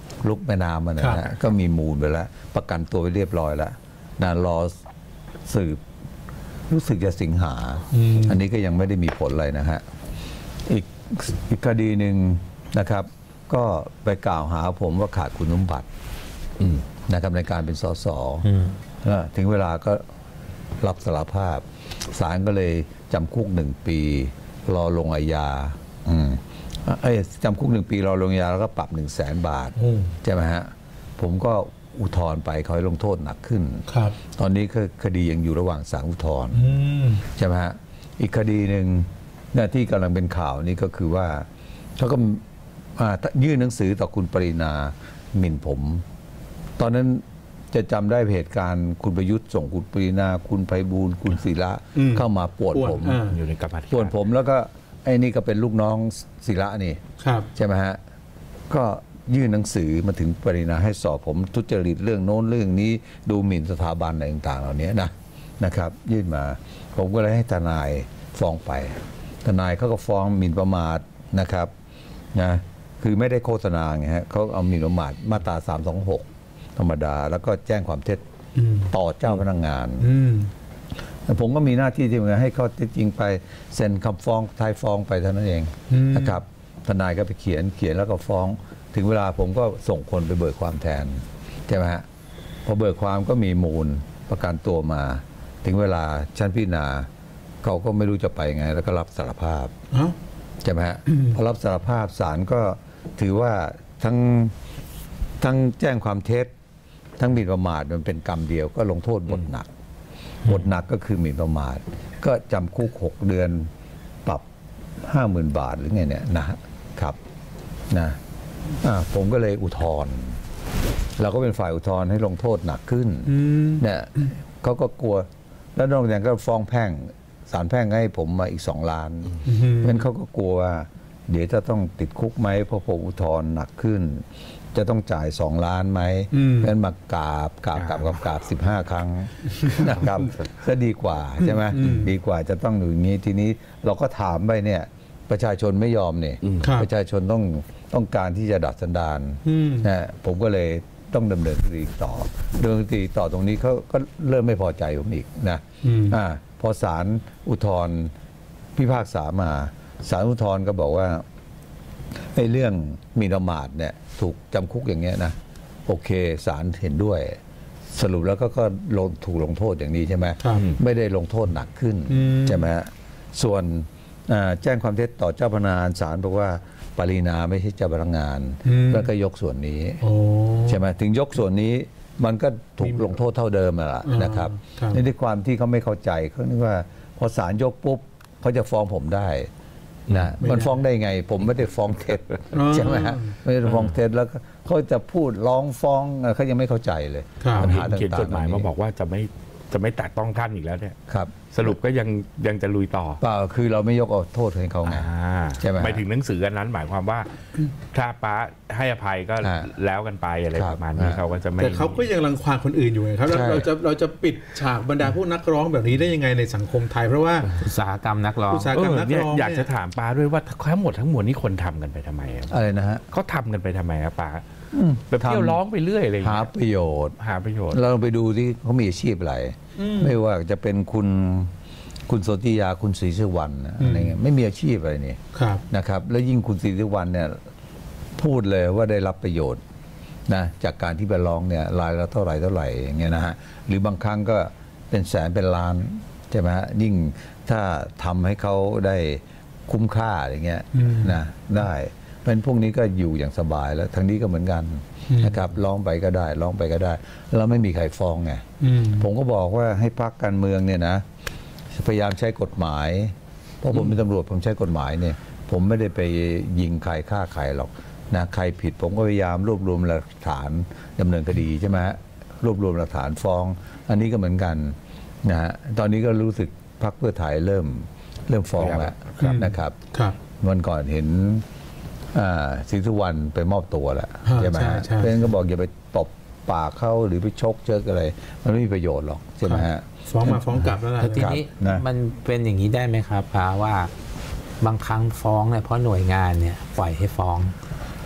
ลุกแม่น้ำมันนะฮะก็มีมูลไปแล้วประกันตัวไปเรียบร้อยแล้วนะรอสืบรู้สึกจะสิงหาอันนี้ก็ยังไม่ได้มีผลอะไรนะฮะอีกอีกคดีหนึ่งนะครับก็ไปกล่าวหาผมว่าขาดคุณสมบัตินะครับในการเป็นสสถึงเวลาก็รับสารภาพศาลก็เลยจำคุกหนึ่งปีรอลงอาญาไอ้จำคุกหนึ่งปีรอลงอาญาแล้วก็ปรับหนึ่งแสนบาทใช่ไหมฮะผมก็อุทธรณ์ไปเขาให้ลงโทษหนักขึ้นตอนนี้คดียังอยู่ระหว่างศาลอุทธรณ์ใช่ไหมฮะอีกคดีหนึ่งที่กำลังเป็นข่าวนี้ก็คือว่าเขาก็ยื่นหนังสือต่อคุณปรินาหมิ่นผมตอนนั้นจะจำได้เหตุการณ์คุณประยุทธ์ส่งคุณปรินาคุณไพบูลย์คุณศิระเข้ามาปวดผมอยู่ในกรรมธิการปวดผมแล้วก็ไอ้นี่ก็เป็นลูกน้องศิระนี่ใช่ไหมฮะก็ยื่นหนังสือมาถึงปรินาให้สอบผมทุจริตเรื่องโน้นเรื่องนี้ดูหมิ่นสถาบันอะไรต่างๆเหล่านี้นะนะครับยื่นมาผมก็เลยให้ทนายฟ้องไปทนายเขาก็ฟ้องหมิ่นประมาทนะครับนะคือไม่ได้โฆษณาไงฮะเขาเอาหมิ่นประมาทมาตราสามสองหกธรรมดาแล้วก็แจ้งความเท็จต่อเจ้าพนักงานผมก็มีหน้าที่ที่จะให้ข้อเท็จจริงไปเซ็นคำฟ้องท้ายฟ้องไปเท่านั้นเองนะครับทนายก็ไปเขียนเขียนแล้วก็ฟ้องถึงเวลาผมก็ส่งคนไปเบิกความแทนใช่ไหมฮะพอเบิกความก็มีมูลประกันตัวมาถึงเวลาชั้นพิจารณาเขาก็ไม่รู้จะไปไงแล้วก็รับสารภาพใช่ไหมฮะพอรับสารภาพศาลก็ถือว่าทั้งทั้งแจ้งความเท็จทั้งหมิ่นประมาทมันเป็นกรรมเดียวก็ลงโทษบทหนักบทหนักก็คือหมิ่นประมาทก็จำคุกหกเดือนปรับห้าหมื่นบาทหรือไงเนี่ยนะครับนะผมก็เลยอุทธรณ์เราก็เป็นฝ่ายอุทธรณ์ให้ลงโทษหนักขึ้นเนี่ยเขาก็กลัวแล้วนอกจากก็ฟ้องแพ่งศาลแพ่งให้ผมมาอีกสองล้านเพราะฉะนั้นเขาก็กลัวว่าเดี๋ยวจะต้องติดคุกไหมเพราะผมอุทธรณ์หนักขึ้นจะต้องจ่ายสองล้านไหมเพราะฉะนั้นมากราบกราบกราบกราบกราบสิบห้าครั้งนะครับก็ดีกว่าใช่ไหมดีกว่าจะต้องอยู่อย่างนี้ทีนี้เราก็ถามไปเนี่ยประชาชนไม่ยอมเนี่ยประชาชนต้องต้องการที่จะดัดสันดานนะผมก็เลยต้องดำเนินคดีต่อดำเนินคดีต่อตรงนี้เขาก็เริ่มไม่พอใจผมอีกนะอ่าพอศาลอุทธรณ์พิพากษามาศาลอุทธรณ์ก็บอกว่าไอ้เรื่องหมิ่นประมาทเนี่ยถูกจำคุกอย่างเงี้ยนะโอเคศาลเห็นด้วยสรุปแล้วก็ก็ลงถูกลงโทษอย่างนี้ใช่ไหมไม่ได้ลงโทษหนักขึ้นใช่ไหมส่วนแจ้งความเท็จต่อเจ้าพนักงานศาลบอกว่าปรินาไม่ใช่เจ้าพนักงานแล้วก็ยกส่วนนี้ใช่ไหมถึงยกส่วนนี้มันก็ถูกลงโทษเท่าเดิมแหละนะครับในด้วยความที่เขาไม่เข้าใจเขาคิดว่าพอศาลยกปุ๊บเขาจะฟ้องผมได้นะมันฟ้องได้ไงผมไม่ได้ฟ้องเท็จใช่ไหมฮะไม่ได้ฟ้องเท็จแล้วเขาจะพูดร้องฟ้องเขายังไม่เข้าใจเลยปัญหาต่างๆเขียนจดหมายมาบอกว่าจะไม่จะไม่แตะต้องท่านอีกแล้วเนี่ยครับสรุปก็ยังยังจะลุยต่อเปล่าคือเราไม่ยกเอาโทษให้เขาไงใช่ไหมไปถึงหนังสือกันนั้นหมายความว่าถ้าป้าให้อภัยก็แล้วกันไปอะไรประมาณนี้เขาก็จะไม่แต่เขาก็ยังรังควานคนอื่นอยู่ไงครับเราจะเราจะปิดฉากบรรดาพวกนักร้องแบบนี้ได้ยังไงในสังคมไทยเพราะว่าอุตสาหกรรมนักร้องอุตสาหกรรมนักร้องอยากจะถามป้าด้วยว่าทั้งหมดทั้งมวลนี้คนทำกันไปทำไมอะไรนะฮะเขาทำกันไปทำไมครับป้าแบบเที่ยวร้องไปเรื่อยอะไรหาประโยชน์หาประโยชน์เราไปดูที่เขามีอาชีพอะไรไม่ว่าจะเป็นคุณคุณโสติยาคุณศรีสุวรรณอะไรเงี้ยไม่มีอาชีพอะไรนี่นะครับแล้วยิ่งคุณศรีสุวรรณเนี่ยพูดเลยว่าได้รับประโยชน์นะจากการที่ไปร้องเนี่ยรายละเท่าไหร่เท่าไหร่อย่างเงี้ยนะฮะหรือบางครั้งก็เป็นแสนเป็นล้านใช่ไหมฮะยิ่งถ้าทำให้เขาได้คุ้มค่าอย่างเงี้ยนะได้เป็นพวกนี้ก็อยู่อย่างสบายแล้วทางนี้ก็เหมือนกันนะครับร้องไปก็ได้ร้องไปก็ได้แล้วไม่มีใครฟ้องไงผมก็บอกว่าให้พรรคการเมืองเนี่ยนะพยายามใช้กฎหมายเพราะผมเป็นตำรวจผมใช้กฎหมายเนี่ยผมไม่ได้ไปยิงใครฆ่าใครหรอกนะใครผิดผมก็พยายามรวบรวมหลักฐานดำเนินคดีใช่ไหมรวบรวมหลักฐานฟ้องอันนี้ก็เหมือนกันนะฮะตอนนี้ก็รู้สึกพรรคเพื่อไทยเริ่มเริ่มฟ้องแล้วนะครับวันก่อนเห็นศรีสุวรรณไปมอบตัวแล้วใช่ไหมฮะเพราะฉะนั้นก็บอกอย่าไปตบปากเขาหรือไปชกเชิกอะไรมันไม่มีประโยชน์หรอกใช่ไหมฮะฟ้องมาฟ้องกลับแล้วล่ะทีนี้มันเป็นอย่างนี้ได้ไหมครับเพราะว่าบางครั้งฟ้องเนี่ยเพราะหน่วยงานเนี่ยปล่อยให้ฟ้อง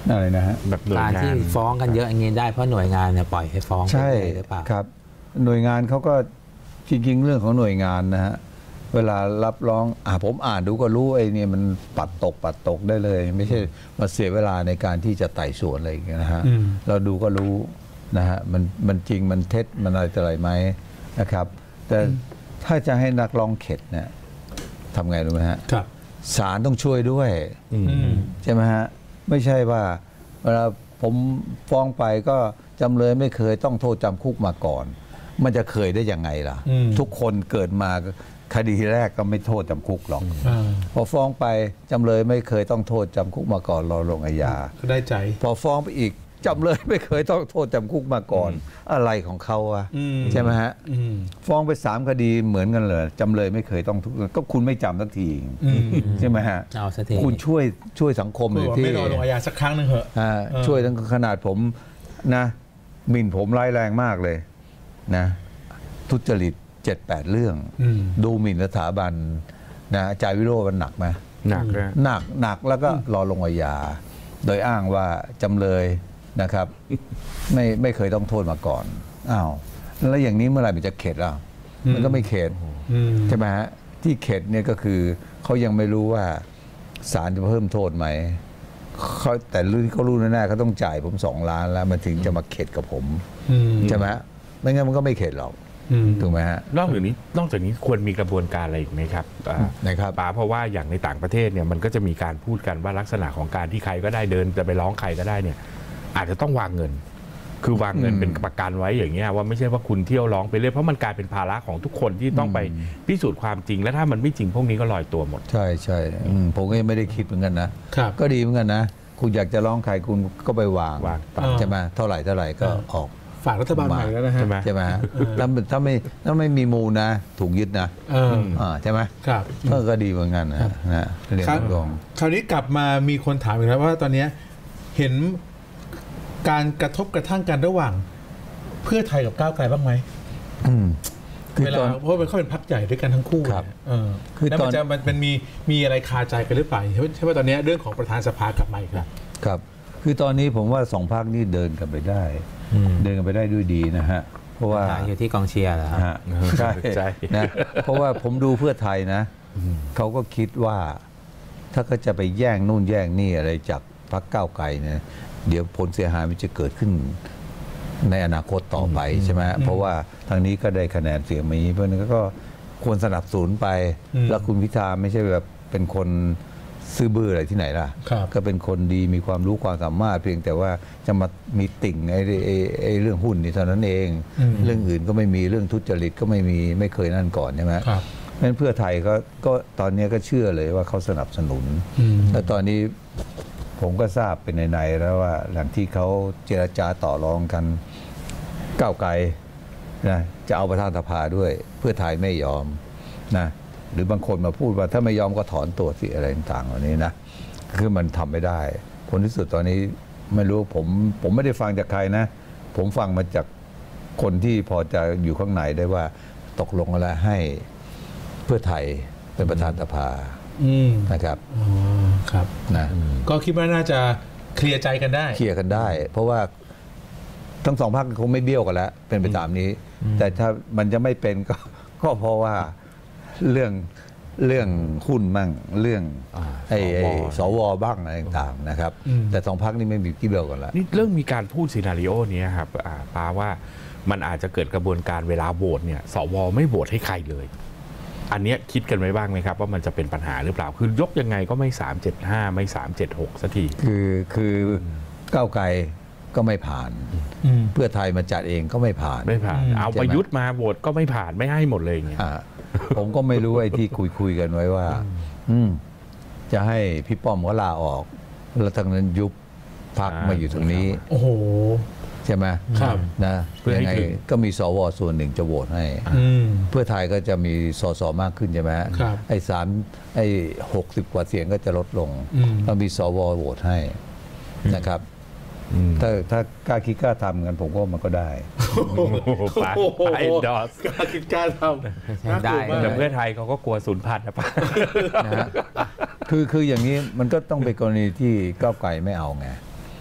อะไรนะฮะแบบหน่วยการงาที่นฟ้องกันเยอะอย่างนี้ได้เพราะหน่วยงานเนี่ยปล่อยให้ฟ้องใช่ไปเลยหรือเปล่าครับ หน่วยงานเขาก็จริงๆเรื่องของหน่วยงานนะฮะเวลารับร้องอ่าผมอ่านดูก็รู้ไอ้นี่มันปัดตกปัดตกได้เลย ไม่ใช่มาเสียเวลาในการที่จะไต่สวนอะไรอย่างเงี้ยนะฮะอืมเราดูก็รู้นะฮะมันมันจริงมันเท็จมันอะไรต่ออะไรไหมนะครับ แต่ถ้าจะให้นักร้องเข็ดเนี่ยทำไงรู้ไหมฮะครับศาลต้องช่วยด้วยอืมใช่ไหมฮะไม่ใช่ว่าเวลาผมฟ้องไปก็จำเลยไม่เคยต้องโทษจำคุกมาก่อน มันจะเคยได้ยังไงล่ะอืมทุกคนเกิดมาคดีแรกก็ไม่โทษจำคุกหรอกอ่าพอฟ้องไปจำเลยไม่เคยต้องโทษจำคุกมาก่อนรอลงอาญาก็ได้ใจพอฟ้องไปอีกจำเลยไม่เคยต้องโทษจำคุกมาก่อน อะไรของเขาอะอืมใช่ไหมฮะอืมฟ้องไปสามคดีเหมือนกันเลยจำเลยไม่เคยต้องทุกก็คุณไม่จำสักทีอืมใช่ไหมฮะเอาสักทีคุณช่วยช่วยสังคมหคือน่อยว่าที่ไม่รอลงอาญาสักครั้งหนึ่งเหอะอ่าเออช่วยทั้งขนาดผมนะหมิ่นผมร้ายแรงมากเลยนะทุจริตเจ็ดแปดเรื่องอืมดูหมิ่นสถาบันนะอาจารย์วิโรจน์มันหนักไหมหนักเลยหนักหนักแล้วก็รอลงอาญาโดยอ้างว่าจำเลยนะครับ ไม่ไม่เคยต้องโทษมาก่อนอ้าวแล้วอย่างนี้เมื่อไหร่มันจะเข็ดอ่ะมันก็ไม่เข็ดอืมใช่ไหมฮะที่เข็ดเนี่ยก็คือเขายังไม่รู้ว่าศาลจะเพิ่มโทษไหมเขาแต่รู้ที่เขารู้แน่ๆเขาต้องจ่ายผมสองล้านแล้วมันถึงจะมาเข็ดกับผมอืมใช่ไหมฮะไม่งั้นมันก็ไม่เข็ดหรอกอืมถูกไหมฮะนอกจากนี้นอกจากนี้ควรมีกระบวนการอะไรอีกไหมครับอ่านะครับป๋าเพราะว่าอย่างในต่างประเทศเนี่ยมันก็จะมีการพูดกันว่าลักษณะของการที่ใครก็ได้เดินจะไปร้องใครก็ได้เนี่ยอาจจะต้องวางเงิน คือวางเงินอืมเป็นประกันไว้อย่างเงี้ยว่าไม่ใช่ว่าคุณเที่ยวร้องไปเรื่อยเพราะมันกลายเป็นภาระของทุกคนที่ต้องไปพิสูจน์ความจริง และถ้ามันไม่จริงพวกนี้ก็ลอยตัวหมดใช่ใช่อืมผมก็ยังไม่ได้คิดเหมือนกันนะครับ ก็ดีเหมือนกันนะ คุณอยากจะร้องใครคุณก็ไปวางวางไปใช่ไหมเท่าไหร่เท่าไหร่ก็ออกฝากรัฐบาลใหม่แล้วนะฮะใช่ไหมใช่ไหมฮะถ้าถ้าไม่ถ้าไม่มีมูลนะ ถูกยึดนะเอออ่าใช่ไหมครับก็ก็ดีเหมือนกันนะนะเรียนครับตรงคราวนี้กลับมามีคนถามอีกแล้วว่าตอนเนี้ยเห็นการกระทบกระทั่งกันระหว่างเพื่อไทยกับก้าวไกลบ้างไหมอืมคือเวลาตอนเพราะว่าเขาเป็นพรรคใหญ่ด้วยกันทั้งคู่ครับเนี่ยเออคือแล้วตมัอนนจะมันมันมีมีอะไรคาใจกันหรือเปล่าใช่ไหมใช่ไหมตอนเนี้ยเรื่องของประธานสภากลับมาอีกแล้วครับ คือตอนนี้ผมว่าสองพรรคนี่เดินกันไปได้ เดินกันไปได้ด้วยดีนะฮะ เพราะว่าอยู่ที่กองเชียร์เหรอครับฮะใช่ใช่นะเพราะว่าผมดูเพื่อไทยนะเขาก็คิดว่าถ้าก็จะไปแย่งนู่นแย่งนี่อะไรจากพรรคก้าวไกลเนี่ยเดี๋ยวผลเสียหายมันจะเกิดขึ้นในอนาคตต่อไปใช่ไหมเพราะว่าทางนี้ก็ได้คะแนนเสียงมานี้เพราะนั้นก็ควรสนับสนุนไปอืมแล้วคุณพิธาไม่ใช่แบบเป็นคนซื่อบื้ออะไรที่ไหนล่ะครับก็เป็นคนดีมีความรู้ความสามารถเพียงแต่ว่าจะมามีติ่งไอ้ไอ้ไอ้เรื่องหุ้นนี่เท่านั้นเองอืมเรื่องอื่นก็ไม่มีเรื่องทุจริตก็ไม่มีไม่เคยนั่นก่อนใช่ไหมครับเพราะฉะนั้นเพื่อไทยก็ก็ตอนนี้ก็เชื่อเลยว่าเขาสนับสนุนอืมแล้วตอนนี้ผมก็ทราบเป็นในๆแล้วว่าหลังที่เขาเจรจาต่อรองกันก้าวไกลนะจะเอาประธานสภาด้วย เพื่อไทยไม่ยอมนะหรือบางคนมาพูดว่าถ้าไม่ยอมก็ถอนตัวสิอะไรต่างๆเหล่านี้นะคือมันทำไม่ได้ผลที่สุดตอนนี้ไม่รู้ผมผมไม่ได้ฟังจากใครนะ ผมฟังมาจากคนที่พอจะอยู่ข้างในได้ว่าตกลงแล้วให้เพื่อไทยเป็นประธานสภาอืมนะครับอ๋อครับนะก็คิดว่าน่าจะเคลียร์ใจกันได้เคลียร์กันได้ เพราะว่าทั้งสองพรรคคงไม่เบี้ยวกันแล้ว เป็นไปตามนี้ แต่ถ้ามันจะไม่เป็นก็ก็เพราะว่าเรื่องเรื่องหุ้นมั่งเรื่องอ่าไอ้ไอ้สวสวบ้างอะไรต่างๆนะครับอืมแต่สองพรรคนี่ไม่มีที่เบี้ยวกันแล้วนี่เรื่องมีการพูดซีนารีโอนี้ครับอ่าปาว่ามันอาจจะเกิดกระบวนการเวลาโหวตเนี่ยสวไม่โหวตให้ใครเลย อันเนี้ยคิดกันไว้บ้างไหมครับ ว่ามันจะเป็นปัญหาหรือเปล่า คือยกยังไงก็ไม่สามเจ็ดห้าไม่สามเจ็ดหกสักทีคือคือก้าวไกลก็ไม่ผ่านอืมเพื่อไทยมาจัดเองก็ไม่ผ่านไม่ผ่านอืมเอาประยุทธ์มาโหวตก็ไม่ผ่านไม่ให้หมดเลยอย่างเงี้ยอ่าผมก็ไม่รู้ไอ้ที่คุยคุยกันไว้ว่า อืมจะให้พี่ป้อมก็ลาออก แล้วทางนั้นยุบพักมาอยู่ตรงนี้โอ้โหใช่ไหมครับนะเพื่อให้ยังไงถึงก็มีสวส่วนหนึ่งจะโหวตให้อืมเพื่อไทยก็จะมีสสมากขึ้นใช่ไหมฮะครับไอ้สามไอ้หกสิบกว่าเสียงก็จะลดลงอืมต้องมีสวโหวตให้นะครับอืมถ้าถ้ากล้าคิดกล้าทำกันผมก็มันก็ได้โอ้โหปาปาเอ็นดอสกล้าคิดกล้าทำน่ากลัวมากแต่เพื่อไทยเขาก็กลัวศูนย์พันนะป้านะฮะคือคืออย่างนี้มันก็ต้องเป็นกรณีที่ก้าวไกลไม่เอาไง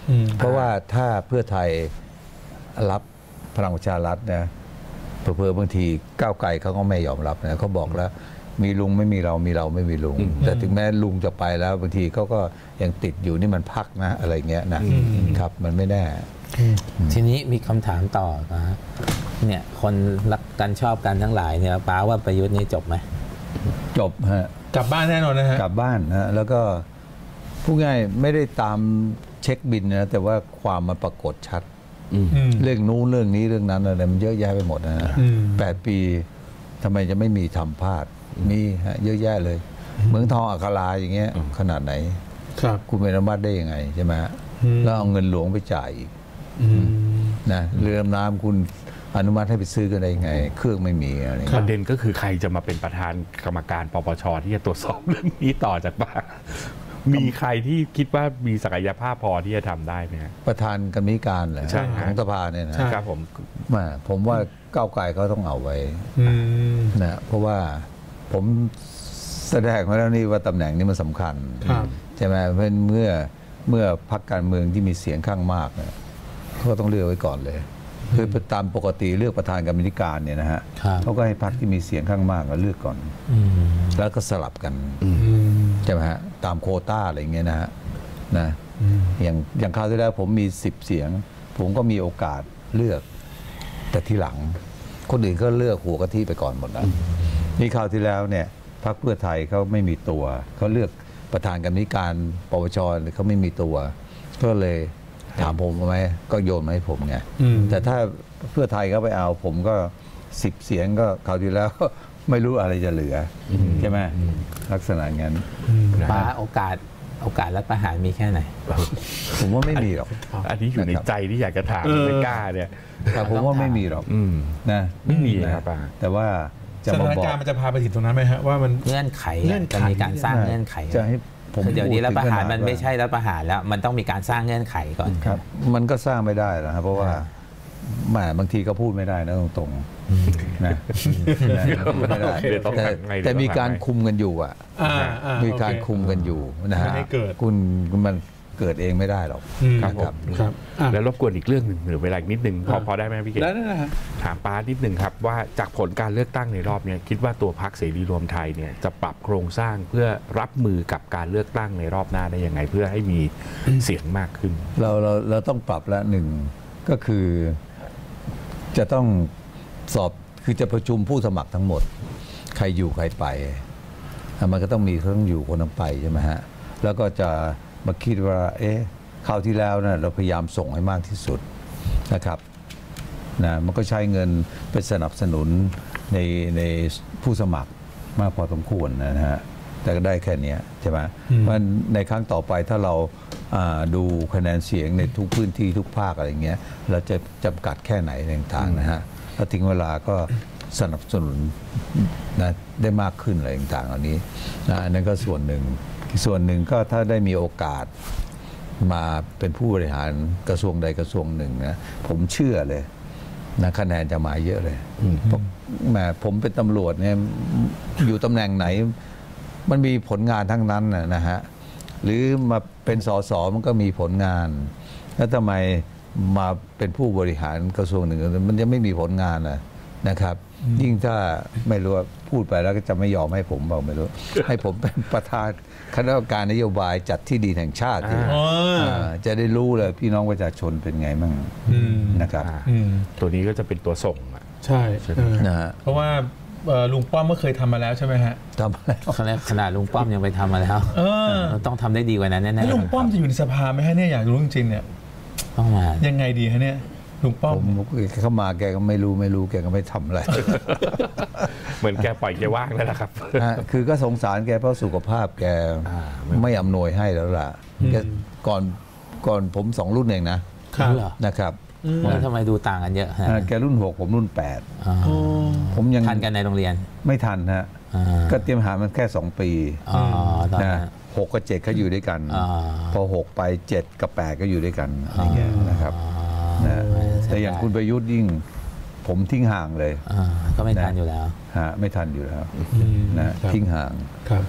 เพราะว่าถ้าเพื่อไทยรับพลังประชารัฐนะเผลอๆบางทีก้าวไกลเขาก็ไม่ยอมรับนะเขาบอกแล้วมีลุงไม่มีเรามีเราไม่มีลุงแต่ถึงแม้ลุงจะไปแล้วบางทีเขาก็ยังติดอยู่นี่มันพักนะอะไรเงี้ยนะครับมันไม่แน่ทีนี้มีคำถามต่อนะเนี่ยคนรักกันชอบกันทั้งหลายเนี่ยป้าว่าประยุทธ์นี่จบไหมจบฮะกลับบ้านแน่นอนนะฮะกลับบ้านนะแล้วก็ผู้ง่ายไม่ได้ตามเช็คบินนะแต่ว่าความมันปรากฏชัดเรื่องนู้นเรื่องนี้เรื่องนั้นอะไรมันเยอะแยะไปหมดนะแปดปีทำไมจะไม่มีทำพลาดมีฮะเยอะแยะเลยเมืองทองอัคราอย่างเงี้ยขนาดไหนครับคุณเป็นอนุมัติได้ยังไงใช่ไหมแล้วเอาเงินหลวงไปจ่ายอีกนะเรือดำน้ำคุณอนุมัติให้ไปซื้อกันได้ยังไงเครื่องไม่มีอะไรประเด็นก็คือใครจะมาเป็นประธานกรรมการปปชที่จะตรวจสอบเรื่องนี้ต่อจากบ้านมีใครที่คิดว่ามีศักยภาพพอที่จะทำได้ไหมประธานกรรมการเหรอของสภาเนี่ยนะครับผมมาผมว่าก้าวไกลเขาต้องเอาไว้นะเพราะว่าผมแสดงมาแล้วนี่ว่าตำแหน่งนี้มันสำคัญใช่ไหมเพราะเมื่อเมื่อพรรคการเมืองที่มีเสียงข้างมากเนี่ยเขาต้องเลือกไว้ก่อนเลยคือตามปกติเลือกประธานกรรมการเนี่ยนะฮะเขาก็ให้พรรคที่มีเสียงข้างมากเลือกก่อนแล้วก็สลับกันใช่ไหมฮะตามโควต้าอะไรเงี้ยนะฮะนะอย่างอย่างคราวที่แล้วผมมีสิบเสียงผมก็มีโอกาสเลือกแต่ที่หลังคนอื่นก็เลือกหัวกะทิไปก่อนหมดแล้วนี่คราวที่แล้วเนี่ยพรรคเพื่อไทยเขาไม่มีตัวเขาเลือกประธานกรรมการปปชเขาไม่มีตัวก็เลยถามผมไหมก็โยนมาให้ผมไงแต่ถ้าเพื่อไทยเขาไปเอาผมก็สิบเสียงก็คราวที่แล้วไม่รู้อะไรจะเหลือใช่ไหมลักษณะงั้นป้าโอกาสโอกาสรัฐประหารมีแค่ไหนผมว่าไม่มีหรอกอันนี้อยู่ในใจที่อยากจะถามไม่กล้าเนี่ยแต่ผมว่าไม่มีหรอกนะไม่มีครับป้าแต่ว่าสถานการณ์มันจะพาไปถึงตรงนั้นไหมฮะว่ามันเงื่อนไขจะมีการสร้างเงื่อนไขจะให้ผมเดี๋ยวนี้รัฐประหารมันไม่ใช่รัฐประหารแล้วมันต้องมีการสร้างเงื่อนไขก่อนครับมันก็สร้างไม่ได้หรอกครับเพราะว่าแหมบางทีก็พูดไม่ได้นะตรงๆนะไม่ได้แต่มีการคุมกันอยู่อ่ะมีการคุมกันอยู่นะฮะคุณมันเกิดเองไม่ได้หรอกครับผมแล้วรบกวนอีกเรื่องหนึ่งหรือเวลาอีกนิดนึงพอพอได้ไหมพี่เกศถามป้านิดนึงครับว่าจากผลการเลือกตั้งในรอบนี้คิดว่าตัวพรรคเสรีรวมไทยเนี่ยจะปรับโครงสร้างเพื่อรับมือกับการเลือกตั้งในรอบหน้าได้ยังไงเพื่อให้มีเสียงมากขึ้นเราเราเราต้องปรับละหนึ่งก็คือจะต้องสอบคือจะประชุมผู้สมัครทั้งหมดใครอยู่ใครไปมันก็ต้องมีเขาต้องอยู่คนต้องไปใช่ไหมฮะแล้วก็จะมาคิดว่าเอ๊ะคราวที่แล้วนะเราพยายามส่งให้มากที่สุดนะครับนะมันก็ใช้เงินไปสนับสนุนในในผู้สมัครมากพอสมควรนะฮะแต่ก็ได้แค่นี้ใช่ไหมเพราะในครั้งต่อไปถ้าเราดูคะแนนเสียงในทุกพื้นที่ทุกภาคอะไรเงี้ยเราจะจำกัดแค่ไหนต่างๆนะฮะแล้วถึงเวลาก็สนับสนุนนะได้มากขึ้นอะไรต่างๆเหล่านี้นะนั่นก็ส่วนหนึ่งส่วนหนึ่งก็ถ้าได้มีโอกาสมาเป็นผู้บริหารกระทรวงใดกระทรวงหนึ่งนะผมเชื่อเลยนะคะแนนจะมาเยอะเลยแหมผมเป็นตำรวจเนี่ยอยู่ตำแหน่งไหนมันมีผลงานทั้งนั้นนะฮะหรือมาเป็นสสมันก็มีผลงานแล้วทำไมมาเป็นผู้บริหารกระทรวงหนึ่งมันจะไม่มีผลงานนะนะครับยิ่งถ้าไม่รู้ว่าพูดไปแล้วก็จะไม่ยอมให้ผมบอกไม่รู้ให้ผมเป็นประธานคณะกรรมการนโยบายจัดที่ดินแห่งชาติจะได้รู้เลยพี่น้องประชาชนเป็นไงบ้างนะครับตัวนี้ก็จะเป็นตัวส่งใช่นะฮะเพราะว่าลุงป้อมก็เคยทำมาแล้วใช่ไหมฮะทำมาแล้วขนาดลุงป้อมยังไปทำมาแล้วต้องทำได้ดีกว่านั้นแน่ๆลุงป้อมจะอยู่ในสภาไหมฮะเนี่ยอยากรู้จริงๆเนี่ยต้องมายังไงดีฮะเนี่ยลุงป้อมเข้ามาแกก็ไม่รู้ไม่รู้แกก็ไม่ทำอะไรเหมือนแกปล่อยแกว่างแล้วนะครับคือก็สงสารแกเพราะสุขภาพแกไม่อำนวยให้แล้วล่ะแกก่อนก่อนผมสองรุ่นเองนะนะครับทำไมดูต่างกันเยอะฮะแกรุ่นหกผมรุ่นแปดผมยังทันกันในโรงเรียนไม่ทันฮะก็เตรียมหามันแค่สองปีนะหกกับเจ็ดเขาอยู่ด้วยกันพอหกไปเจ็ดกับแปดก็อยู่ด้วยกันอย่างเงี้ยนะครับแต่อย่างคุณประยุทธ์ยิ่งผมทิ้งห่างเลยก็ไม่ทันอยู่แล้วฮะไม่ทันอยู่แล้วนะทิ้งห่างครับ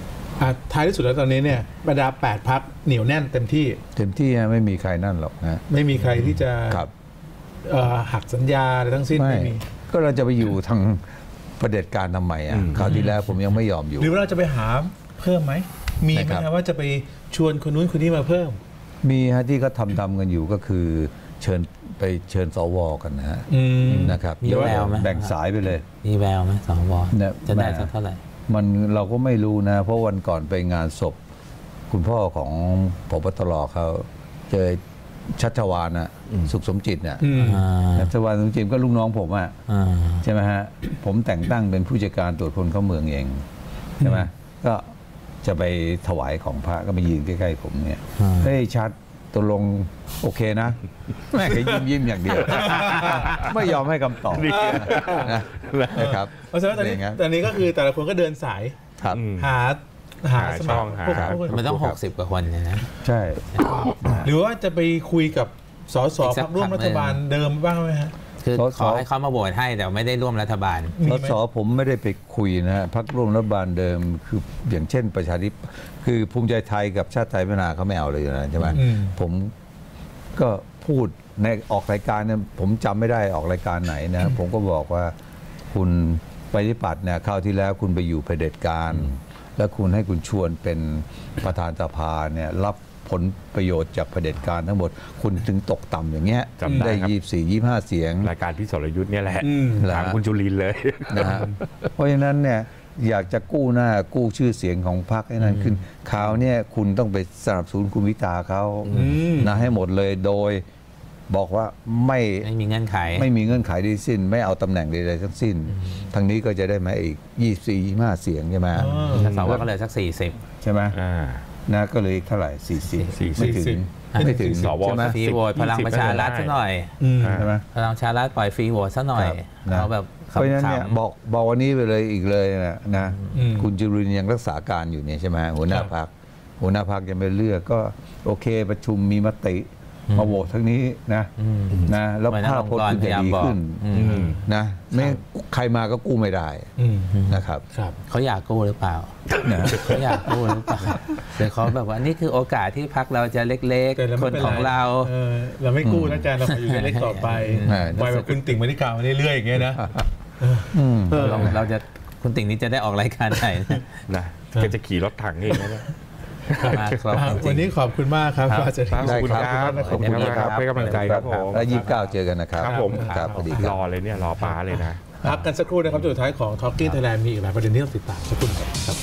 ท้ายที่สุดแล้วตอนนี้เนี่ยบรรดาแปดพรรคเหนียวแน่นเต็มที่เต็มที่ไม่มีใครนั่นหรอกนะไม่มีใครที่จะหักสัญญาอะไรทั้งสิ้นไม่มีก็เราจะไปอยู่ทางประเผด็จการทำไมอ่ะคราวที่แล้วผมยังไม่ยอมอยู่หรือว่าเราจะไปหาเพิ่มไหมมีไหมครับว่าจะไปชวนคนนู้นคนนี้มาเพิ่มมีฮะที่เขาทำทำกันอยู่ก็คือเชิญไปเชิญสวกันนะฮะนะครับมีแววไหมแบ่งสายไปเลยมีแววไหมสวจะได้สักเท่าไหร่มันเราก็ไม่รู้นะเพราะวันก่อนไปงานศพคุณพ่อของผบ.ตร.เขาเจอชัชวาลนะสุขสมจิตเนี่ยชัชวาลสุขสมจิตก็ลูกน้องผมอ่ะใช่ไหมฮะผมแต่งตั้งเป็นผู้จัดการตรวจคนเข้าเมืองเองใช่ไหมก็จะไปถวายของพระก็มายืนใกล้ๆผมเนี่ยเฮ้ยชัดตกลงโอเคนะแม่ก็ยิ้มยิ้มอย่างเดียวไม่ยอมให้คำตอบนะครับเพราะฉะนั้นตอนนี้ตอนนี้ก็คือแต่ละคนก็เดินสายหาหาสมัครมันต้องหกสิบกว่าคนนะใช่หรือว่าจะไปคุยกับสสพรรคร่วมรัฐบาลเดิมบ้างไหมฮะคือขอให้เขามาโหวตให้แต่ไม่ได้ร่วมรัฐบาลสสผมไม่ได้ไปคุยนะฮะพรรคร่วมรัฐบาลเดิมคืออย่างเช่นประชาธิปคือภูมิใจไทยกับชาติไทยพัฒนาเขาไม่เอาเลยนะใช่ไหมผมก็พูดในออกรายการเนี่ยผมจำไม่ได้ออกรายการไหนนะผมก็บอกว่าคุณปฏิปัติเนี่ยคราวที่แล้วคุณไปอยู่เผด็จการแล้วคุณให้คุณชวนเป็นประธานสภาเนี่ยรับผลประโยชน์จากเผด็จการทั้งหมดคุณถึงตกต่ำอย่างเงี้ยได้ยี่สิบสี่ ยี่สิบห้าเสียงรายการพี่สรยุทธ์เนี่ยแหละถามคุณจุลินเลยนะฮะเพราะฉะนั้นเนี่ยอยากจะกู้หน้ากู้ชื่อเสียงของพรรคให้นั้นขึ้นคราวนี้คุณต้องไปสนับสนุนคุณพิธาเขานะให้หมดเลยโดยบอกว่าไม่ไม่มีเงื่อนไขไม่มีเงื่อนไขใดสิ้นไม่เอาตำแหน่งใดๆทั้งสิ้นทางนี้ก็จะได้มาอีกยี่สิบสี่ ยี่สิบห้าเสียงใช่ไหมสวก็เลยสักสี่สิบใช่ไหมนะก็เลยเท่าไหร่สี่สิบไม่ถึงไม่ถึงสวฟรีโหวตพลังประชารัฐซะหน่อยใช่ไหมพลังประชารัฐปล่อยฟรีโหวตซะหน่อยเขาแบบเพราะฉะนั้นเนี่ยบอกบอกวันนี้ไปเลยอีกเลยนะนะคุณจุรินทร์ยังรักษาการอยู่เนี่ยใช่ไหมหัวหน้าพรรคหัวหน้าพรรคยังไม่เลือกก็โอเคประชุมมีมติมาโหวตทั้งนี้นะนะแล้วภาพพจน์คุณจะดีขึ้นนะไม่ใครมาก็กู้ไม่ได้นะครับเขาอยากกู้หรือเปล่าเขาอยากกู้หรือเปล่าแต่เขาแบบว่านี่คือโอกาสที่พรรคเราจะเล็กๆคนของเราเราไม่กู้นะการเราอยู่เล็กต่อไปปล่อยแบบคุณติ่งมาที่กล่าวมาเรื่อยๆอย่างเงี้ยนะเราจะคุณติ่งนี้จะได้ออกรายการไหนนะก็จะขี่รถถังเองนะวันนี้ขอบคุณมากครับอาจารย์ขอบคุณครับขอบคุณครับให้กำลังใจครับผมแล้วยี่สิบเก้าเจอกันนะครับครับผมครับพอดีรอเลยเนี่ยรอป้าเลยนะพักกันสักครู่นะครับสุดท้ายของ Talking Thailand มีอีกหลายประเด็นที่ต้องติดตามสักครู่ครับ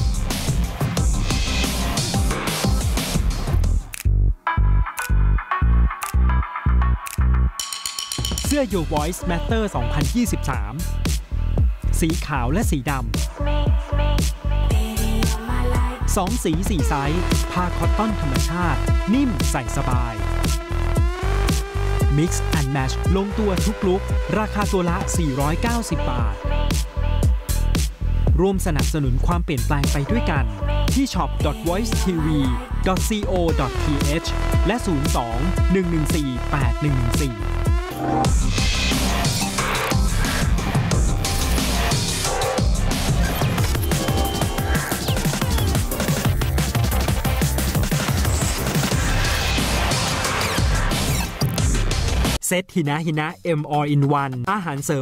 เสื้อ Your Voice Matter สองพันยี่สิบสามสีขาวและสีดำสองสีสี่ไซส์ผ้าคอตตอนธรรมชาตินิ่มใส่สบาย Mix and Match ลงตัวทุกลุคราคาตัวละสี่ร้อยเก้าสิบบาทร่วมสนับสนุนความเปลี่ยนแปลงไปด้วยกันที่ ช็อป ดอท วอยซ์ ที วี ดอท ซี โอ ดอท ที เอช และ ศูนย์ สอง หนึ่ง หนึ่ง สี่ แปด หนึ่ง หนึ่ง สี่เซตหินะหินะ เอ็ม ออล อิน วัน อาหารเสริม